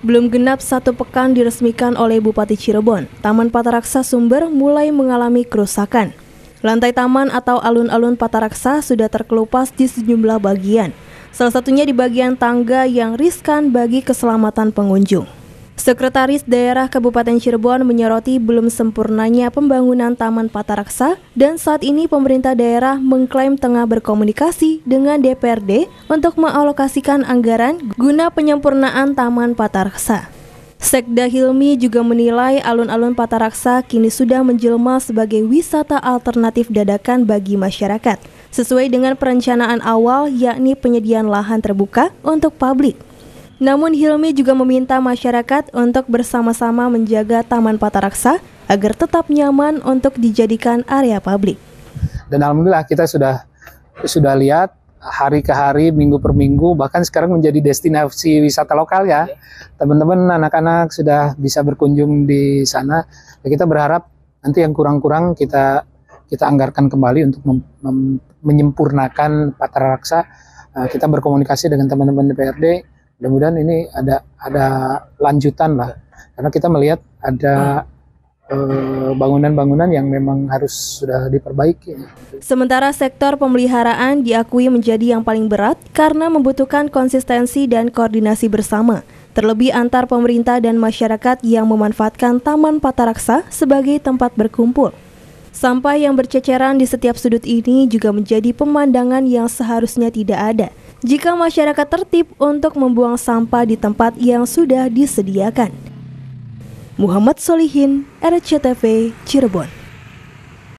Belum genap 1 pekan diresmikan oleh Bupati Cirebon, Taman Pataraksa Sumber mulai mengalami kerusakan. Lantai taman atau alun-alun Pataraksa sudah terkelupas di sejumlah bagian, salah satunya di bagian tangga yang riskan bagi keselamatan pengunjung. Sekretaris Daerah Kabupaten Cirebon menyoroti belum sempurnanya pembangunan Taman Pataraksa dan saat ini pemerintah daerah mengklaim tengah berkomunikasi dengan DPRD untuk mengalokasikan anggaran guna penyempurnaan Taman Pataraksa. Sekda Hilmi juga menilai alun-alun Pataraksa kini sudah menjelma sebagai wisata alternatif dadakan bagi masyarakat, sesuai dengan perencanaan awal yakni penyediaan lahan terbuka untuk publik. Namun Hilmi juga meminta masyarakat untuk bersama-sama menjaga Taman Pataraksa agar tetap nyaman untuk dijadikan area publik. Dan alhamdulillah kita sudah lihat hari ke hari, minggu per minggu, bahkan sekarang menjadi destinasi wisata lokal ya. Teman-teman anak-anak sudah bisa berkunjung di sana. Kita berharap nanti yang kurang-kurang kita anggarkan kembali untuk menyempurnakan Pataraksa. Kita berkomunikasi dengan teman-teman DPRD. Mudah-mudahan ini ada lanjutan lah, karena kita melihat ada bangunan-bangunan yang memang harus sudah diperbaiki. Sementara sektor pemeliharaan diakui menjadi yang paling berat karena membutuhkan konsistensi dan koordinasi bersama, terlebih antar pemerintah dan masyarakat yang memanfaatkan Taman Pataraksa sebagai tempat berkumpul. Sampah yang berceceran di setiap sudut ini juga menjadi pemandangan yang seharusnya tidak ada jika masyarakat tertib untuk membuang sampah di tempat yang sudah disediakan. Muhammad Solihin, RCTV, Cirebon.